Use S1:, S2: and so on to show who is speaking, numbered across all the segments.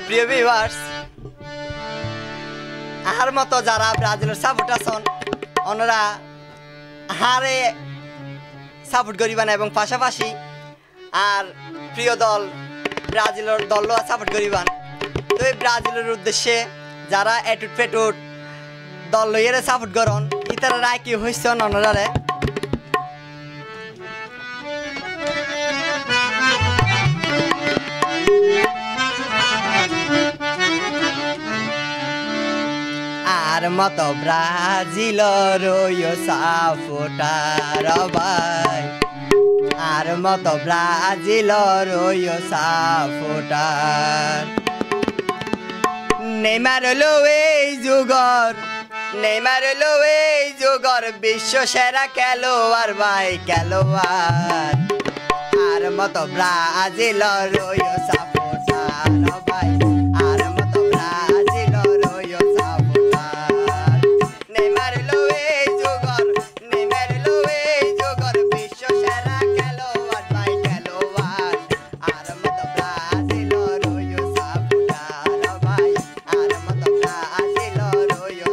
S1: প্রিয় ভিউয়ার্স আহার মতো যারা ব্রাজিলের সাপোর্ট আছেন ওনারা হারে সাপোর্ট করিবেন এবং পাশাপাশি আর প্রিয় দল ব্রাজিলের দলও সাপোর্ট করিবেন। তো এই ব্রাজিলের উদ্দেশ্যে যারা এটুট পেটুট দল লইয়ে সাপোর্ট করন ইতারা রায় কি হয়েছে ওনারে আর মতো ব্রাজিলের সাপোর্টার ভাই আর মতো ব্রাজিলের সাপোর্টার নেইমার হলো এই যুগর বিশ্ব সেরা খেলোয়াড় ভাই খেলোয়াড় আর মতো ব্রাজিলের সাপোর্টার ভাই আর মতো ব্রাজিলের সাপোর্টার নেইমার হলো এই যুগর বিশ্ব সেরা খেলোয়াড় ভাই খেলোয়াড় আর মতো ব্রাজিলের সাপোর্টার ভাই আর মতো ব্রাজিলের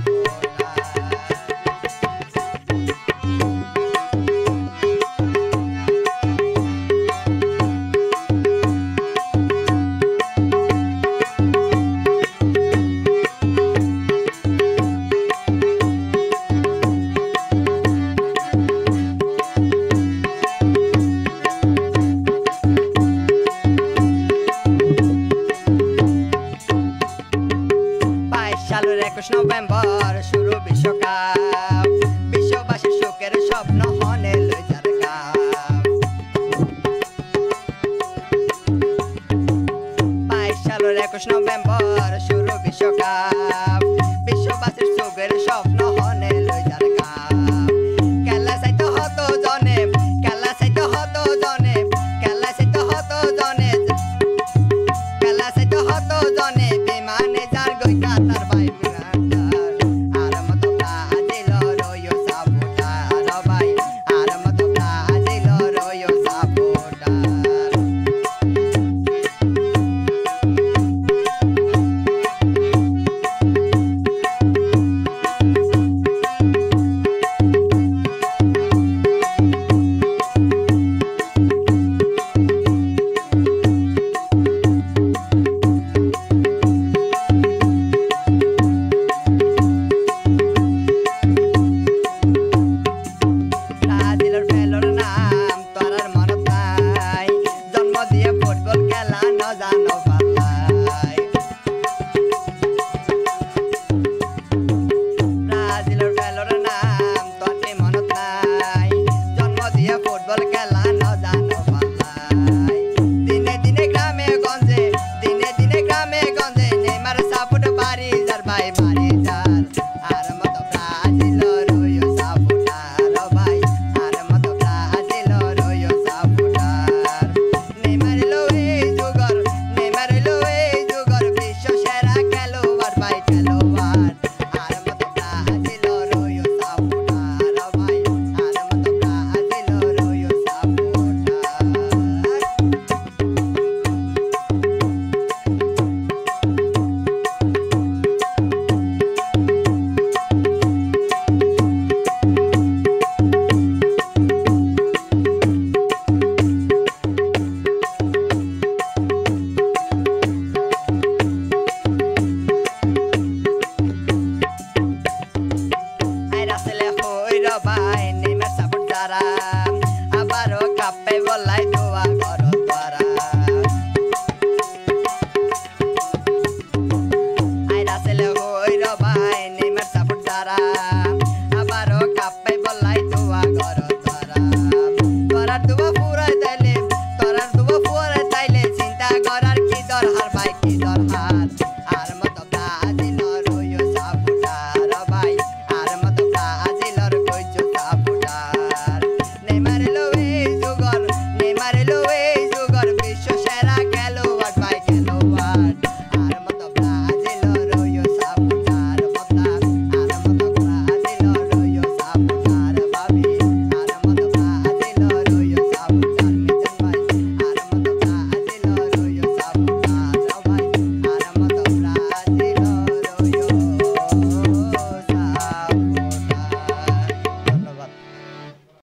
S1: সালের 21 নভেম্বর শুরু বিশ্বকাপ বিশ্ববাসীর সুখের স্বপ্ন হনে লইজার কাপ 22 সালের 21 নভেম্বর শুরু বিশ্বকাপ বিশ্ববাসীর সুখের স্বপ্ন হনে লইজার কাপ খেলা চাইতে হতো জনে খেলা চাইতে হতো জনে খেলা চাইতে হতো জনে খেলা চাইতে হতো জনে বিমানে যার গই কাতার ভাই ফুটবল খেলা ন জানো